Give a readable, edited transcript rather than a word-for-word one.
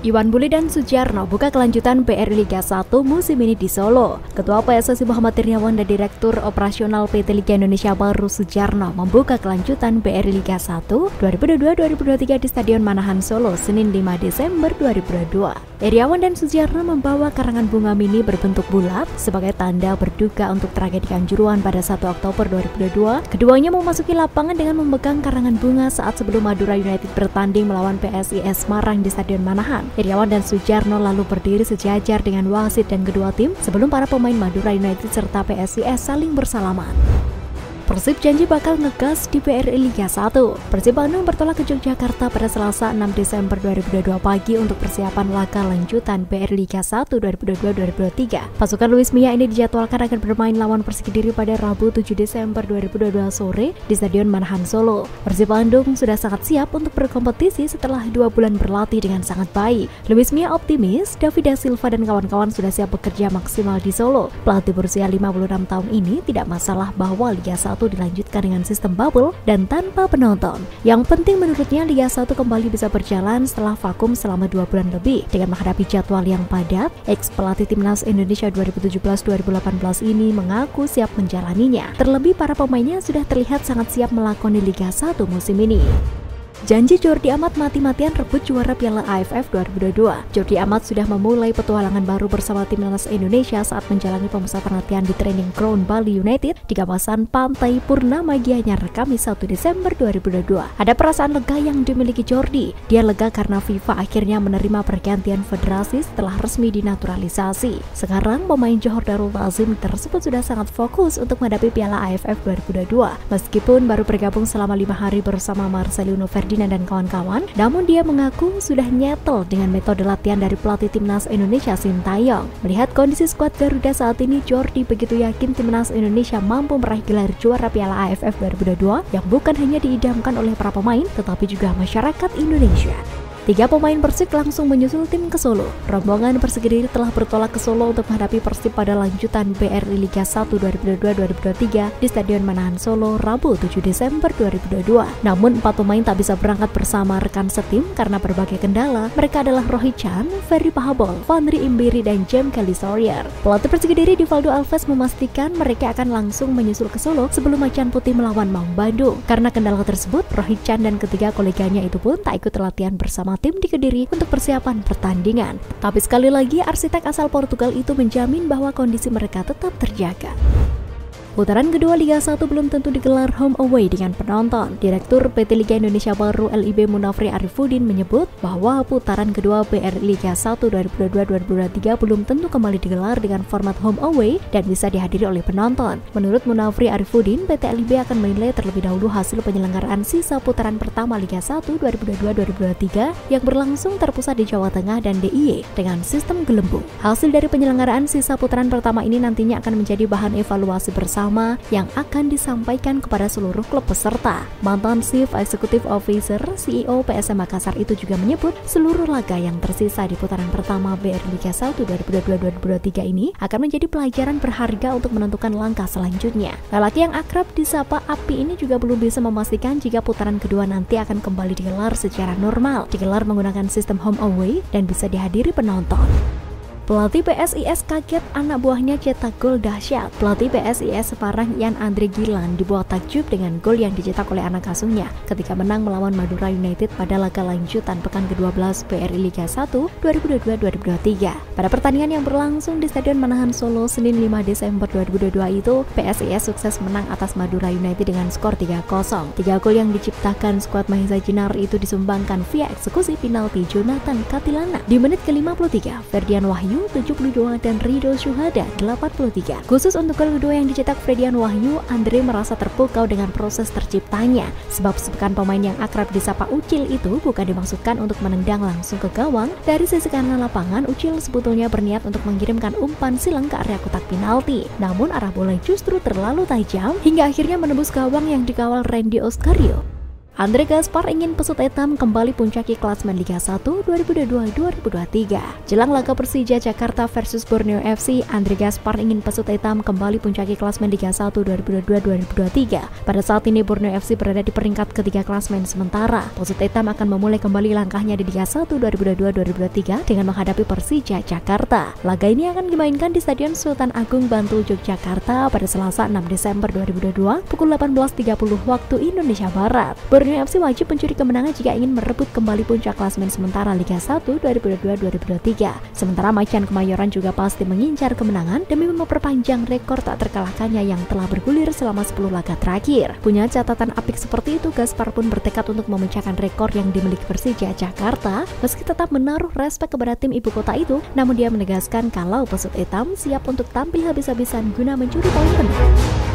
Iwan Bule dan Sujarno buka kelanjutan BRI Liga 1 musim ini di Solo. Ketua PSSI Muhammad Iryawan dan Direktur Operasional PT Liga Indonesia Baru Sujarno membuka kelanjutan BRI Liga 1 2022-2023 di Stadion Manahan Solo, Senin 5 Desember 2022. Iryawan dan Sujarno membawa karangan bunga mini berbentuk bulat sebagai tanda berduka untuk tragedi Kanjuruhan pada 1 Oktober 2022. Keduanya memasuki lapangan dengan memegang karangan bunga saat sebelum Madura United bertanding melawan PSIS Semarang di Stadion Manahan. Iryawan dan Sujarno lalu berdiri sejajar dengan wasit dan kedua tim sebelum para pemain Madura United serta PSIS saling bersalaman. Persib janji bakal ngegas di BRI Liga 1. Persib Bandung bertolak ke Yogyakarta pada Selasa 6 Desember 2022 pagi untuk persiapan laga lanjutan BRI Liga 1 2022-2023. Pasukan Luis Mia ini dijadwalkan akan bermain lawan Persik Kediri pada Rabu 7 Desember 2022 sore di Stadion Manahan Solo. Persib Bandung sudah sangat siap untuk berkompetisi setelah 2 bulan berlatih dengan sangat baik. Luis Mia optimis David Da Silva dan kawan-kawan sudah siap bekerja maksimal di Solo. Pelatih berusia 56 tahun ini tidak masalah bahwa Liga 1 dilanjutkan dengan sistem bubble dan tanpa penonton. Yang penting menurutnya Liga 1 kembali bisa berjalan setelah vakum selama 2 bulan lebih. Dengan menghadapi jadwal yang padat, ex-pelatih Timnas Indonesia 2017-2018 ini mengaku siap menjalaninya. Terlebih para pemainnya sudah terlihat sangat siap melakoni Liga 1 musim ini. Janji Jordi Amat mati-matian rebut juara Piala AFF 2022. Jordi Amat sudah memulai petualangan baru bersama Timnas Indonesia saat menjalani pemusatan latihan di Training Ground Bali United di kawasan Pantai Purnama Gianyar, Kamis 1 Desember 2022. Ada perasaan lega yang dimiliki Jordi. Dia lega karena FIFA akhirnya menerima pergantian federasi setelah resmi dinaturalisasi. Sekarang pemain Johor Darul Ta'zim tersebut sudah sangat fokus untuk menghadapi Piala AFF 2022. Meskipun baru bergabung selama 5 hari bersama Marcelino Ferdinand dan kawan-kawan, namun dia mengaku sudah nyetel dengan metode latihan dari pelatih Timnas Indonesia Sintayong. Melihat kondisi skuad Garuda saat ini, Jordi begitu yakin Timnas Indonesia mampu meraih gelar juara Piala AFF 2022 yang bukan hanya diidamkan oleh para pemain tetapi juga masyarakat Indonesia. 3 pemain Persik langsung menyusul tim ke Solo. Rombongan Persik Kediri telah bertolak ke Solo untuk menghadapi Persib pada lanjutan BRI Liga 1 2022-2023 di Stadion Manahan Solo Rabu 7 Desember 2022. Namun 4 pemain tak bisa berangkat bersama rekan setim karena berbagai kendala. Mereka adalah Rohit Chan, Ferry Pahabol, Fandri Imbiri, dan Jem Kelly Sawyer. Pelatih Persik Kediri Divaldo Alves memastikan mereka akan langsung menyusul ke Solo sebelum Macan Putih melawan Maung Bandung. Karena kendala tersebut, Rohit Chan dan ketiga koleganya itu pun tak ikut latihan bersama tim di Kediri untuk persiapan pertandingan. Tapi sekali lagi, arsitek asal Portugal itu menjamin bahwa kondisi mereka tetap terjaga. Putaran kedua Liga 1 belum tentu digelar home away dengan penonton. Direktur PT Liga Indonesia Baru LIB Munafri Arifudin menyebut bahwa putaran kedua BRI Liga 1 2022-2023 belum tentu kembali digelar dengan format home away dan bisa dihadiri oleh penonton. Menurut Munafri Arifudin, PT LIB akan menilai terlebih dahulu hasil penyelenggaraan sisa putaran pertama Liga 1 2022-2023 yang berlangsung terpusat di Jawa Tengah dan DIY dengan sistem gelembung. Hasil dari penyelenggaraan sisa putaran pertama ini nantinya akan menjadi bahan evaluasi bersama yang akan disampaikan kepada seluruh klub peserta. Mantan Chief Executive Officer CEO PSM Makassar itu juga menyebut seluruh laga yang tersisa di putaran pertama BRI Liga 1 2022-2023 ini akan menjadi pelajaran berharga untuk menentukan langkah selanjutnya. Lelaki yang akrab disapa Api ini juga belum bisa memastikan jika putaran kedua nanti akan kembali digelar secara normal, digelar menggunakan sistem home away dan bisa dihadiri penonton. Pelatih PSIS kaget anak buahnya cetak gol dahsyat. Pelatih PSIS Semarang Ian Andre Gilan dibuat takjub dengan gol yang dicetak oleh anak asuhnya ketika menang melawan Madura United pada laga lanjutan pekan ke-12 BRI Liga 1 2022-2023. Pada pertandingan yang berlangsung di Stadion Manahan Solo Senin 5 Desember 2022 itu, PSIS sukses menang atas Madura United dengan skor 3-0. 3 gol yang diciptakan skuad Mahesa Jinar itu disumbangkan via eksekusi penalti Jonathan Katilana di menit ke-53. Ferdian Wahyu 72 dan Rido Syuhada 83. Khusus untuk gol kedua yang dicetak Ferdian Wahyu, Andre merasa terpukau dengan proses terciptanya. Sebab sepekan pemain yang akrab disapa Ucil itu bukan dimaksudkan untuk menendang langsung ke gawang. Dari sisi kanan lapangan, Ucil sebetulnya berniat untuk mengirimkan umpan silang ke area kotak penalti. Namun arah bola justru terlalu tajam hingga akhirnya menembus gawang yang dikawal Randy Oscario. Andre Gaspar ingin Pesut Etam kembali puncaki klasemen Liga 1 2022-2023. Jelang laga Persija Jakarta versus Borneo FC, Andre Gaspar ingin Pesut Etam kembali puncaki klasemen Liga 1 2022-2023. Pada saat ini Borneo FC berada di peringkat ketiga klasemen sementara. Pesut Etam akan memulai kembali langkahnya di Liga 1 2022-2023 dengan menghadapi Persija Jakarta. Laga ini akan dimainkan di Stadion Sultan Agung Bantul, Yogyakarta pada Selasa 6 Desember 2022 pukul 18.30 waktu Indonesia Barat. Borneo FC wajib mencuri kemenangan jika ingin merebut kembali puncak klasemen sementara Liga 1 2022-2023. Sementara Macan Kemayoran juga pasti mengincar kemenangan demi memperpanjang rekor tak terkalahkannya yang telah bergulir selama 10 laga terakhir. Punya catatan apik seperti itu, Gaspar pun bertekad untuk memecahkan rekor yang dimiliki Persija Jakarta meski tetap menaruh respek kepada tim ibu kota itu. Namun dia menegaskan kalau Pesut Etam siap untuk tampil habis-habisan guna mencuri poin penuh.